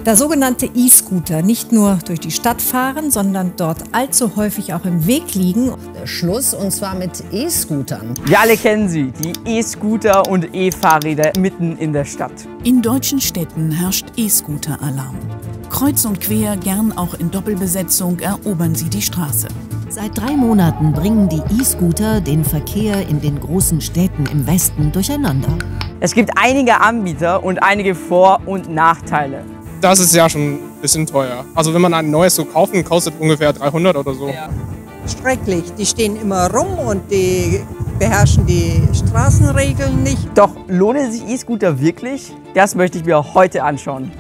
Da sogenannte E-Scooter nicht nur durch die Stadt fahren, sondern dort allzu häufig auch im Weg liegen. Schluss, und zwar mit E-Scootern. Wir alle kennen sie, die E-Scooter und E-Fahrräder mitten in der Stadt. In deutschen Städten herrscht E-Scooter-Alarm. Kreuz und quer, gern auch in Doppelbesetzung, erobern sie die Straße. Seit 3 Monaten bringen die E-Scooter den Verkehr in den großen Städten im Westen durcheinander. Es gibt einige Anbieter und einige Vor- und Nachteile. Das ist ja schon ein bisschen teuer. Also wenn man ein neues so kaufen, kostet ungefähr 300 oder so. Ja. Schrecklich. Die stehen immer rum und die beherrschen die Straßenregeln nicht. Doch lohnen sich E-Scooter wirklich? Das möchte ich mir heute anschauen.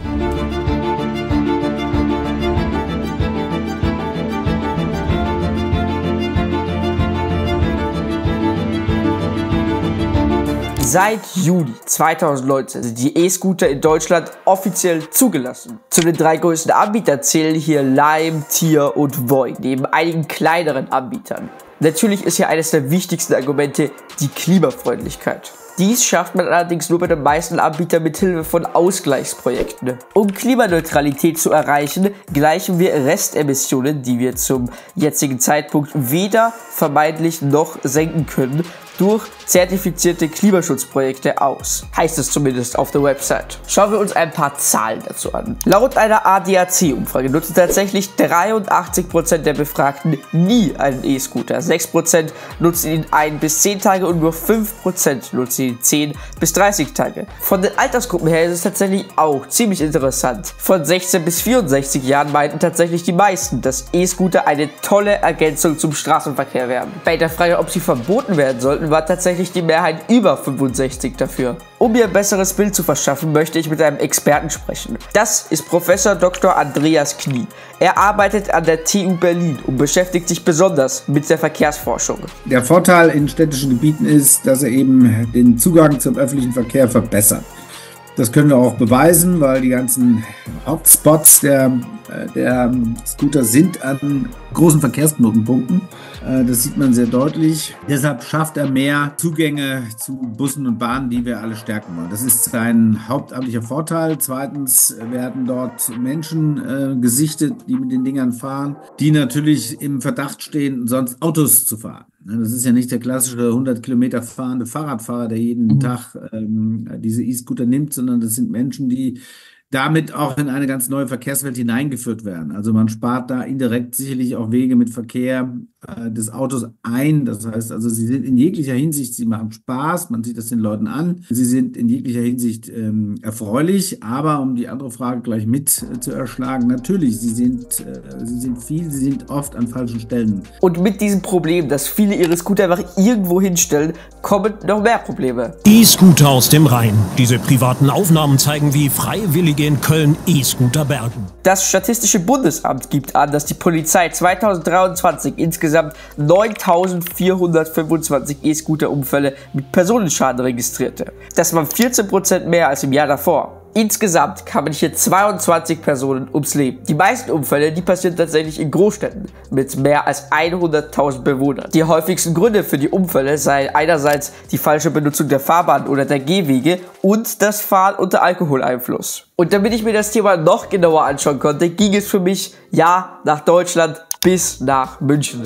Seit Juli 2019 sind die E-Scooter in Deutschland offiziell zugelassen. Zu den 3 größten Anbietern zählen hier Lime, Tier und Voi, neben einigen kleineren Anbietern. Natürlich ist hier eines der wichtigsten Argumente die Klimafreundlichkeit. Dies schafft man allerdings nur bei den meisten Anbietern mit Hilfe von Ausgleichsprojekten. Um Klimaneutralität zu erreichen, gleichen wir Restemissionen, die wir zum jetzigen Zeitpunkt weder vermeidlich noch senken können, durch zertifizierte Klimaschutzprojekte aus. Heißt es zumindest auf der Website. Schauen wir uns ein paar Zahlen dazu an. Laut einer ADAC-Umfrage nutzen tatsächlich 83% der Befragten nie einen E-Scooter. 6% nutzen ihn 1 bis 10 Tage und nur 5% nutzen ihn 10 bis 30 Tage. Von den Altersgruppen her ist es tatsächlich auch ziemlich interessant. Von 16 bis 64 Jahren meinten tatsächlich die meisten, dass E-Scooter eine tolle Ergänzung zum Straßenverkehr wären. Bei der Frage, ob sie verboten werden sollten, war tatsächlich die Mehrheit über 65 dafür. Um mir ein besseres Bild zu verschaffen, möchte ich mit einem Experten sprechen. Das ist Professor Dr. Andreas Knie. Er arbeitet an der TU Berlin und beschäftigt sich besonders mit der Verkehrsforschung. Der Vorteil in städtischen Gebieten ist, dass er eben den Zugang zum öffentlichen Verkehr verbessert. Das können wir auch beweisen, weil die ganzen Hotspots der Scooter sind an großen Verkehrsknotenpunkten. Das sieht man sehr deutlich. Deshalb schafft er mehr Zugänge zu Bussen und Bahnen, die wir alle stärken wollen. Das ist sein hauptamtlicher Vorteil. Zweitens werden dort Menschen gesichtet, die mit den Dingern fahren, die natürlich im Verdacht stehen, sonst Autos zu fahren. Das ist ja nicht der klassische 100 Kilometer fahrende Fahrradfahrer, der jeden Tag diese E-Scooter nimmt, sondern das sind Menschen, die damit auch in eine ganz neue Verkehrswelt hineingeführt werden. Also man spart da indirekt sicherlich auch Wege mit Verkehr des Autos ein. Das heißt also, sie sind in jeglicher Hinsicht, sie machen Spaß, man sieht das den Leuten an. Sie sind in jeglicher Hinsicht erfreulich, aber um die andere Frage gleich mit zu erschlagen, natürlich, sie sind oft an falschen Stellen. Und mit diesem Problem, dass viele ihre Scooter einfach irgendwo hinstellen, kommen noch mehr Probleme. E-Scooter aus dem Rhein. Diese privaten Aufnahmen zeigen, wie Freiwillige in Köln E-Scooter bergen. Das Statistische Bundesamt gibt an, dass die Polizei 2023 insgesamt 9.425 E-Scooter-Unfälle mit Personenschaden registrierte. Das waren 14% mehr als im Jahr davor. Insgesamt kamen hier 22 Personen ums Leben. Die meisten Unfälle, die passieren tatsächlich in Großstädten mit mehr als 100.000 Bewohnern. Die häufigsten Gründe für die Unfälle seien einerseits die falsche Benutzung der Fahrbahn oder der Gehwege und das Fahren unter Alkoholeinfluss. Und damit ich mir das Thema noch genauer anschauen konnte, ging es für mich nach Deutschland bis nach München.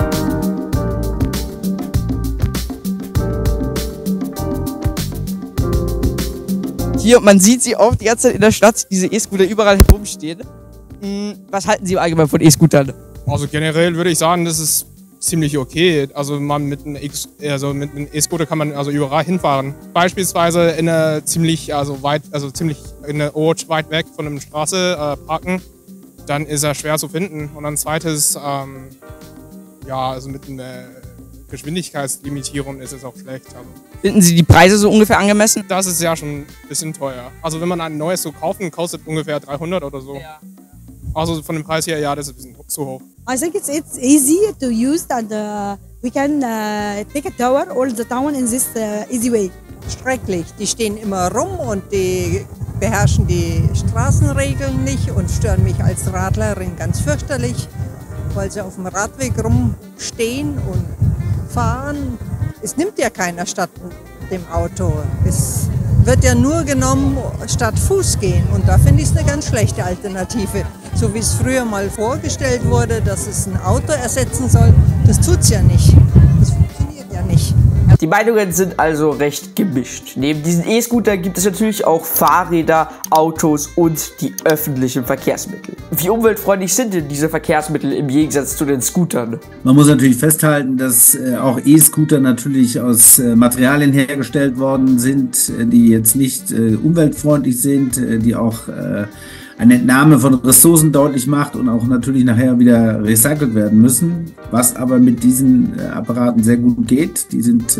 Hier, man sieht sie oft die ganze Zeit in der Stadt, diese E-Scooter überall herumstehen. Was halten Sie im Allgemeinen von E-Scootern? Also generell würde ich sagen, das ist ziemlich okay. Also mit einem E-Scooter kann man also überall hinfahren. Beispielsweise in einer ziemlich in einer Ort weit weg von einer Straße parken, dann ist er schwer zu finden. Und dann zweites, also mit einer Geschwindigkeitslimitierung ist es auch schlecht. Also. Finden Sie die Preise so ungefähr angemessen? Das ist ja schon ein bisschen teuer. Also wenn man ein neues so kaufen, kostet ungefähr 300 oder so. Ja. Also von dem Preis her, ja, das ist ein bisschen zu hoch. I think it's easy to use and we can take a tour all the town in this easy way. Schrecklich. Die stehen immer rum und die beherrschen die Straßenregeln nicht und stören mich als Radlerin ganz fürchterlich, weil sie auf dem Radweg rumstehen und fahren. Es nimmt ja keiner statt dem Auto. Es wird ja nur genommen statt Fußgehen. Und da finde ich es eine ganz schlechte Alternative. So wie es früher mal vorgestellt wurde, dass es ein Auto ersetzen soll, das tut es ja nicht. Das funktioniert ja nicht. Die Meinungen sind also recht gemischt. Neben diesen E-Scooter gibt es natürlich auch Fahrräder, Autos und die öffentlichen Verkehrsmittel. Wie umweltfreundlich sind denn diese Verkehrsmittel im Gegensatz zu den Scootern? Man muss natürlich festhalten, dass auch E-Scooter natürlich aus Materialien hergestellt worden sind, die jetzt nicht umweltfreundlich sind, die auch eine Entnahme von Ressourcen deutlich macht und auch natürlich nachher wieder recycelt werden müssen, was aber mit diesen Apparaten sehr gut geht. Die sind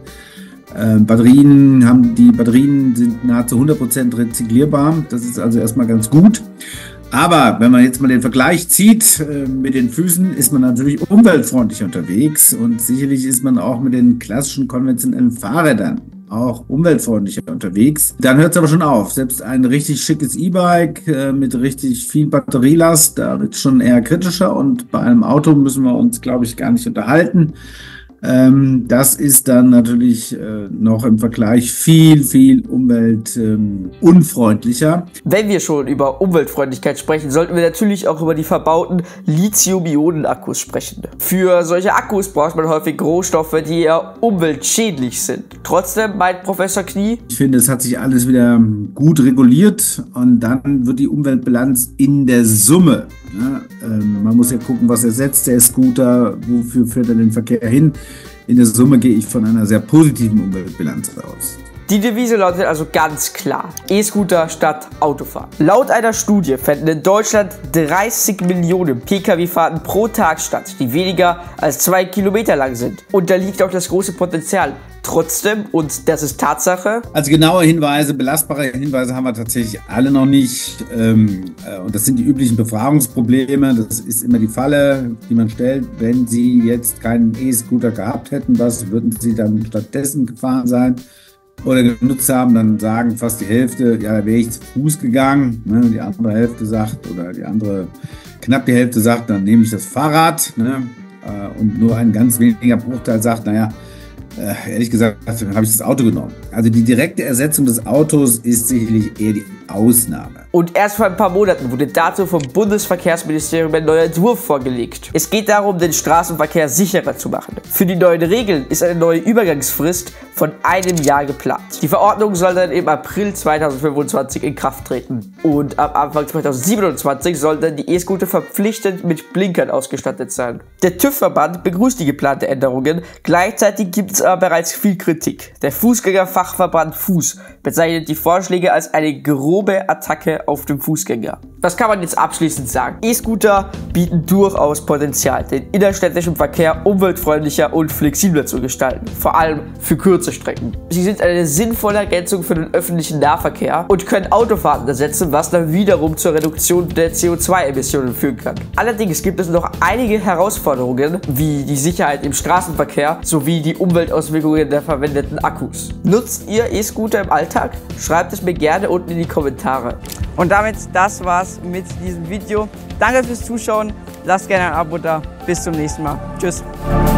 die Batterien sind nahezu 100% rezyklierbar. Das ist also erstmal ganz gut. Aber wenn man jetzt mal den Vergleich zieht mit den Füßen, ist man natürlich umweltfreundlich unterwegs und sicherlich ist man auch mit den klassischen konventionellen Fahrrädern auch umweltfreundlicher unterwegs. Dann hört es aber schon auf. Selbst ein richtig schickes E-Bike mit richtig viel Batterielast, da wird es schon eher kritischer und bei einem Auto müssen wir uns, glaube ich, gar nicht unterhalten. Das ist dann natürlich noch im Vergleich viel umweltunfreundlicher. Wenn wir schon über Umweltfreundlichkeit sprechen, sollten wir natürlich auch über die verbauten Lithium-Ionen-Akkus sprechen. Für solche Akkus braucht man häufig Rohstoffe, die eher umweltschädlich sind. Trotzdem meint Professor Knie: Ich finde, es hat sich alles wieder gut reguliert und dann wird die Umweltbilanz in der Summe. Man muss ja gucken, was ersetzt der Scooter, wofür führt er den Verkehr hin. In der Summe gehe ich von einer sehr positiven Umweltbilanz aus. Die Devise lautet also ganz klar: E-Scooter statt Autofahren. Laut einer Studie fänden in Deutschland 30 Millionen Pkw-Fahrten pro Tag statt, die weniger als 2 Kilometer lang sind. Und da liegt auch das große Potenzial. Trotzdem, und das ist Tatsache. Also genaue Hinweise, belastbare Hinweise haben wir tatsächlich alle noch nicht. Und das sind die üblichen Befragungsprobleme. Das ist immer die Falle, die man stellt. Wenn Sie jetzt keinen E-Scooter gehabt hätten, was würden Sie dann stattdessen gefahren sein oder genutzt haben? Dann sagen fast die Hälfte, ja, da wäre ich zu Fuß gegangen. Die andere Hälfte sagt, oder knapp die Hälfte sagt, dann nehme ich das Fahrrad. Und nur ein ganz weniger Bruchteil sagt, naja, ehrlich gesagt, habe ich das Auto genommen. Also die direkte Ersetzung des Autos ist sicherlich eher die Ausnahme. Und erst vor ein paar Monaten wurde dazu vom Bundesverkehrsministerium ein neuer Entwurf vorgelegt. Es geht darum, den Straßenverkehr sicherer zu machen. Für die neuen Regeln ist eine neue Übergangsfrist von einem Jahr geplant. Die Verordnung soll dann im April 2025 in Kraft treten. Und ab Anfang 2027 sollen dann die E-Scooter verpflichtend mit Blinkern ausgestattet sein. Der TÜV-Verband begrüßt die geplante Änderungen. Gleichzeitig gibt es aber bereits viel Kritik. Der Fußgängerfachverband Fuß bezeichnet die Vorschläge als eine grobe Attacke auf den Fußgänger. Was kann man jetzt abschließend sagen? E-Scooter bieten durchaus Potenzial, den innerstädtischen Verkehr umweltfreundlicher und flexibler zu gestalten, vor allem für kurze Strecken. Sie sind eine sinnvolle Ergänzung für den öffentlichen Nahverkehr und können Autofahrten ersetzen, was dann wiederum zur Reduktion der CO2-Emissionen führen kann. Allerdings gibt es noch einige Herausforderungen, wie die Sicherheit im Straßenverkehr sowie die Umweltauswirkungen der verwendeten Akkus. Nutzt ihr E-Scooter im Alltag? Schreibt es mir gerne unten in die Kommentare. Und damit, das war's mit diesem Video. Danke fürs Zuschauen. Lasst gerne ein Abo da. Bis zum nächsten Mal. Tschüss.